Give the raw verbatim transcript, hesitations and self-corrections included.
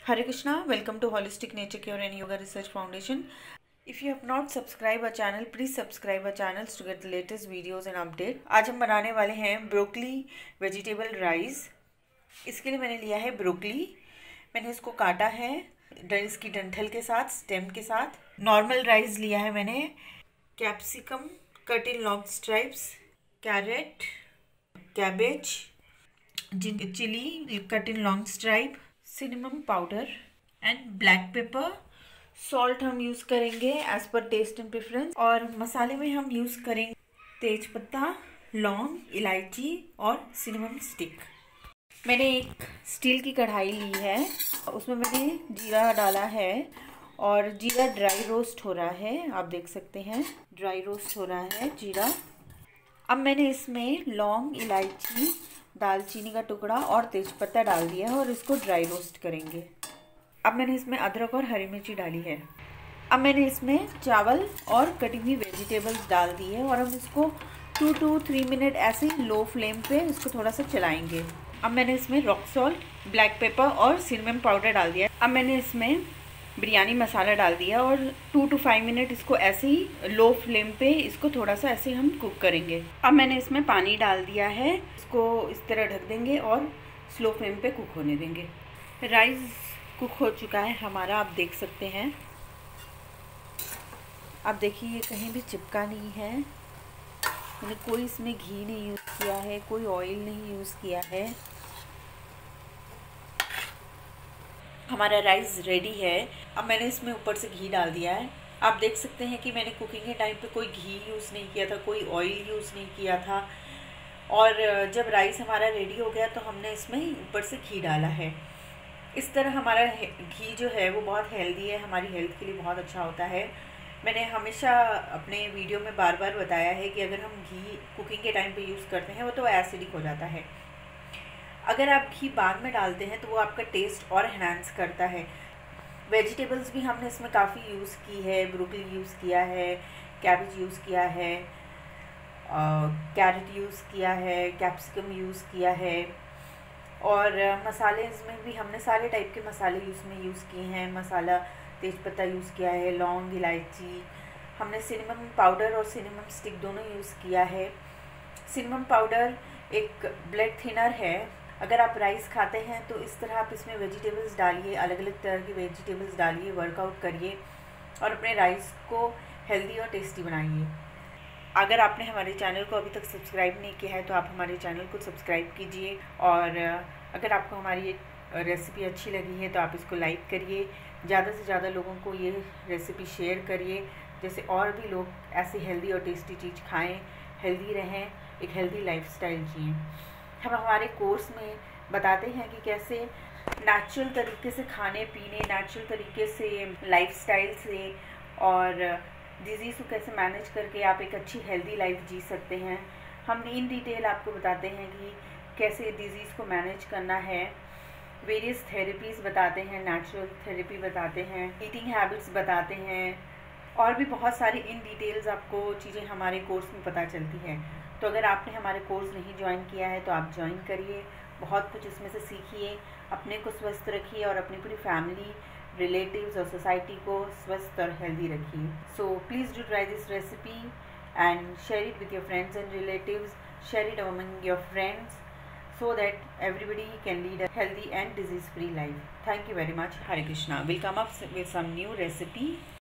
Hare Krishna, welcome to Holistic Nature Cure and Yoga Research Foundation. If you have not subscribed our channel, please subscribe our channels to get the latest videos and update. आज हम बनाने वाले हैं broccoli vegetable rice. इसके लिए मैंने लिया है ब्रोकली। मैंने इसको काटा है इसकी डंठल के साथ, स्टेम के साथ। नॉर्मल राइस लिया है मैंने। Capsicum cut in long stripes, carrot, cabbage, chilli cut in long stripe, cinnamon powder and black pepper. Salt हम यूज़ करेंगे as per taste and preference. और मसाले में हम यूज़ करेंगे तेज पत्ता, लौंग, इलायची और सिनेमम स्टिक। मैंने एक स्टील की कढ़ाई ली है, उसमें मैंने जीरा डाला है और जीरा ड्राई रोस्ट हो रहा है। आप देख सकते हैं ड्राई रोस्ट हो रहा है जीरा। अब मैंने इसमें लौंग, इलायची, दालचीनी का टुकड़ा और तेज़पत्ता डाल दिया है और इसको ड्राई रोस्ट करेंगे। अब मैंने इसमें अदरक और हरी मिर्ची डाली है। अब मैंने इसमें चावल और कटी हुई वेजिटेबल्स डाल दी है और हम इसको टू टू थ्री मिनट ऐसे ही लो फ्लेम पे इसको थोड़ा सा चलाएंगे। अब मैंने इसमें रॉक सॉल्ट, ब्लैक पेपर और सिनेमन पाउडर डाल दिया। अब मैंने इसमें बिरयानी मसाला डाल दिया और टू टू फाइव मिनट इसको ऐसे ही लो फ्लेम पे इसको थोड़ा सा ऐसे हम कुक करेंगे। अब मैंने इसमें पानी डाल दिया है, इसको इस तरह ढक देंगे और स्लो फ्लेम पे कुक होने देंगे। राइस कुक हो चुका है हमारा, आप देख सकते हैं। आप देखिए ये कहीं भी चिपका नहीं है। मैंने कोई इसमें घी नहीं यूज़ किया है, कोई ऑयल नहीं यूज़ किया है। हमारा राइस रेडी है। अब मैंने इसमें ऊपर से घी डाल दिया है। आप देख सकते हैं कि मैंने कुकिंग के टाइम पे कोई घी यूज़ नहीं किया था, कोई ऑयल यूज़ नहीं किया था। और जब राइस हमारा रेडी हो गया तो हमने इसमें ऊपर से घी डाला है। इस तरह हमारा घी जो है वो बहुत हेल्दी है, हमारी हेल्थ के लिए बहुत अच्छा होता है। मैंने हमेशा अपने वीडियो में बार बार बताया है कि अगर हम घी कुकिंग के टाइम पे यूज़ करते हैं वो तो एसिडिक हो जाता है। अगर आप घी बाद में डालते हैं तो वो आपका टेस्ट और एनहांस करता है। वेजिटेबल्स भी हमने इसमें काफ़ी यूज़ की है। ब्रोकली यूज़ किया है, कैबेज यूज़ किया है, कैरेट यूज़ किया है, कैप्सिकम यूज़ किया है। और मसाले इसमें भी हमने सारे टाइप के मसाले इसमें यूज़ किए हैं। मसाला तेज़पत्ता यूज़ किया है, लौंग, इलायची। हमने सिनेमन पाउडर और सिनेमन स्टिक दोनों यूज़ किया है। सिनेमन पाउडर एक ब्लड थिनर है। अगर आप राइस खाते हैं तो इस तरह आप इसमें वेजिटेबल्स डालिए, अलग अलग तरह की वेजिटेबल्स डालिए, वर्कआउट करिए और अपने राइस को हेल्दी और टेस्टी बनाइए। अगर आपने हमारे चैनल को अभी तक सब्सक्राइब नहीं किया है तो आप हमारे चैनल को सब्सक्राइब कीजिए। और अगर आपको हमारी रेसिपी अच्छी लगी है तो आप इसको लाइक करिए, ज़्यादा से ज़्यादा लोगों को ये रेसिपी शेयर करिए, जैसे और भी लोग ऐसी हेल्दी और टेस्टी चीज़ खाएं, हेल्दी रहें, एक हेल्दी लाइफस्टाइल जिएं। हम हमारे कोर्स में बताते हैं कि कैसे नेचुरल तरीके से खाने पीने, नेचुरल तरीके से लाइफस्टाइल से और डिजीज़ को कैसे मैनेज करके आप एक अच्छी हेल्दी लाइफ जी सकते हैं। हम इन डिटेल आपको बताते हैं कि कैसे डिजीज़ को मैनेज करना है। वेरियस थेरेपीज़ बताते हैं, नेचुरल थेरेपी बताते हैं, ईटिंग हैबिट्स बताते हैं और भी बहुत सारी इन डिटेल्स आपको चीज़ें हमारे कोर्स में पता चलती हैं। तो अगर आपने हमारे कोर्स नहीं ज्वाइन किया है तो आप ज्वाइन करिए, बहुत कुछ इसमें से सीखिए, अपने को स्वस्थ रखिए और अपनी पूरी फैमिली, रिलेटिव्स और सोसाइटी को स्वस्थ और हेल्दी रखिए। So please do try this recipe and share it with your friends and relatives, share it among your friends so that everybody can lead a healthy and disease free life. Thank you very much. Hare Krishna. We'll come up with some new recipe.